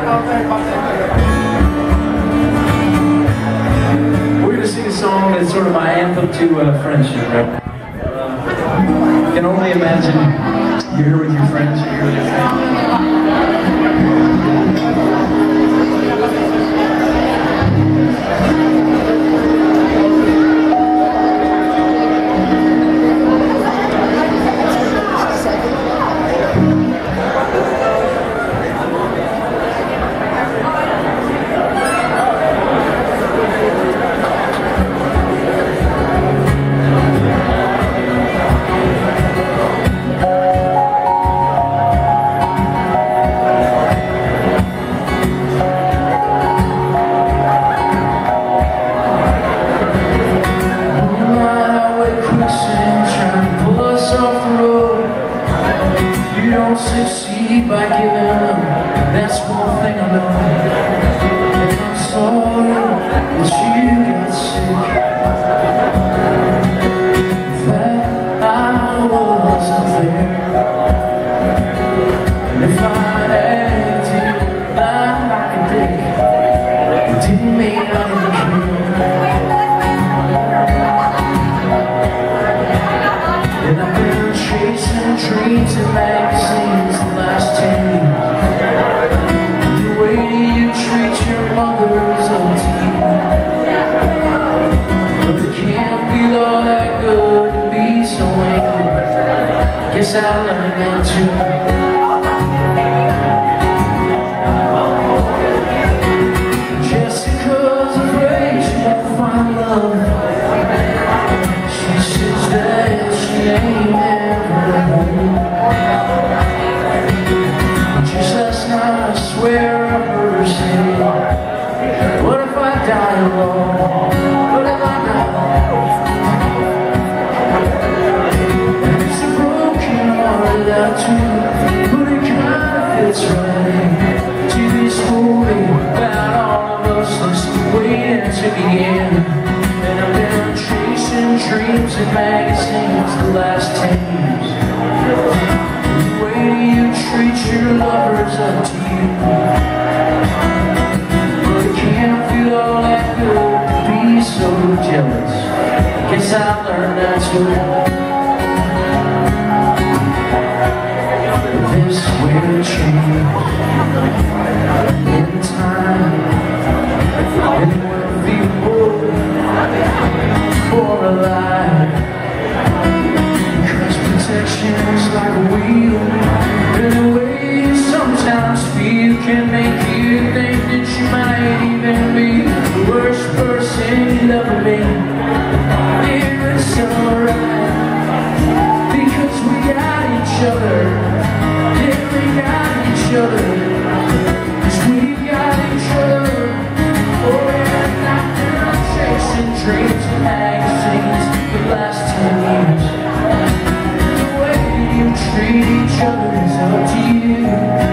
We're going to sing a song that's sort of my anthem to friendship. Right? You can only imagine you're here with your friends, you're here with your family. Succeed by giving up. That's one thing I know. And I'm sorry that you got sick. That I wasn't there. And if I acted like a dick, it didn't mean I didn't care. And I've been chasing dreams and magazines the last 10 years. The way you treat your mother's up to you. But it can't feel all that good to be so angry. Guess I learned that too. Jessica's afraid she won't find love. She says that she ain't ever home. Just last night I swear I heard her say, what if I die alone? What if I die alone? And it's a broken heart that too, but it kinda fits right to this movie about all of us that's waiting to begin. And I've been chasing dreams and magazines the last 10 years. The way you treat your lovers up to you. But it can't feel all that good to be so jealous. Guess I learned that too. This will change in time. And we'll be more for a life. Because protection is like a wheel, and the way you sometimes feel can make you think that you might even be the worst person you've ever been. Yeah, it's alright, because we got each other. Yeah, we got each other, because we got each other. Oh yeah, I'm chasing dreams and magazines the last 10 years. The way you treat each other is up to you.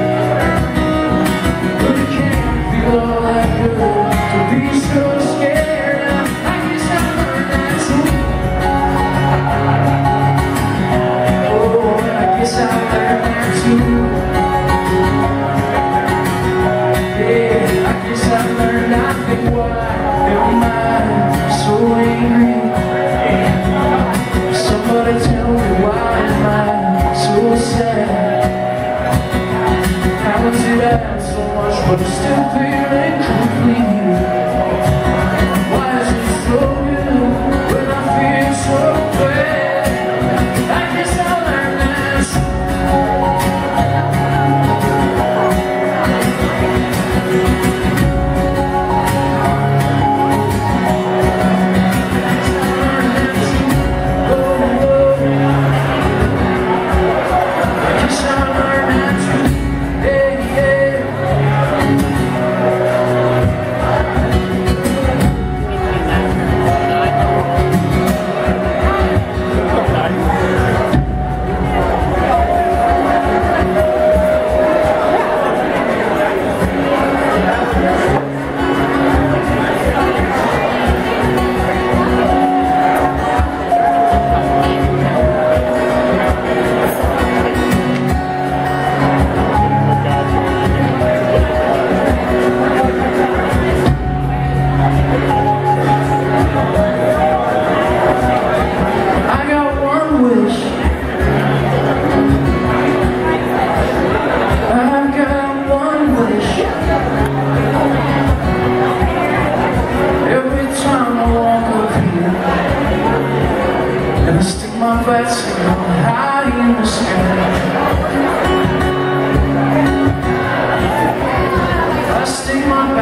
But it can't feel all that good to be so scared. I guess I learned that too. Oh, I guess I learned that too. Yeah, I guess I learned I think why am I so angry? Somebody tell me why am I so sad? How is it I have so much but still feeling complete? Why is it so good when I feel so bad? I guess I learned this.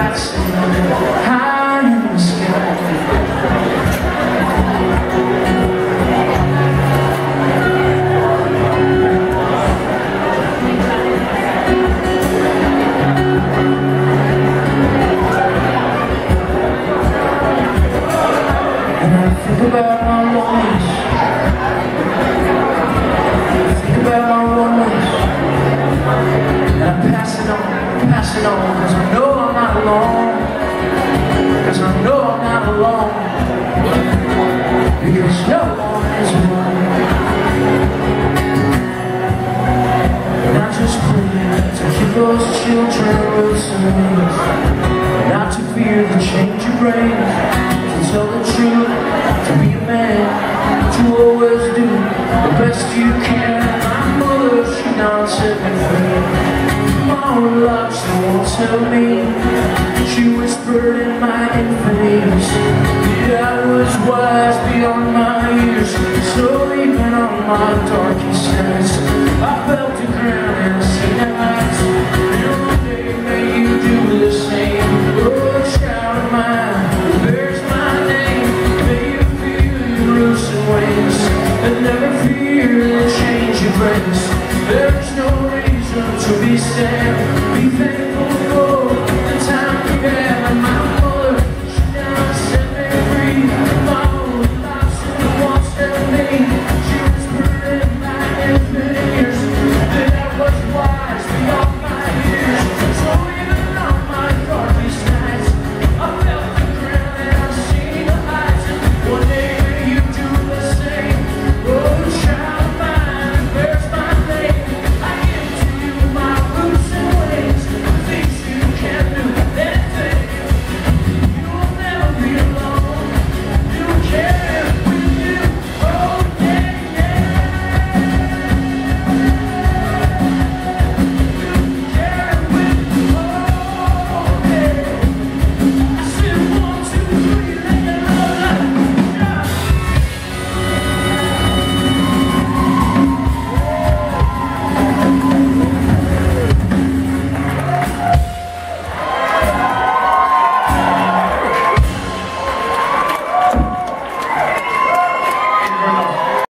passing high in the sky. And I think about my loneliness. Think about my loneliness. And I'm passing on, cause I know I'm not alone. Cause I know I'm not alone. Because no one is alone. And I just pray to keep those children listening, not to fear the change of brains, to tell the truth, to be a man, to always do the best you can. My mother, she now set me free. My own love, she won't tell me. She whispered in my infamy. Yeah, I was wise beyond my years. So even on my darkest nights, I felt the ground and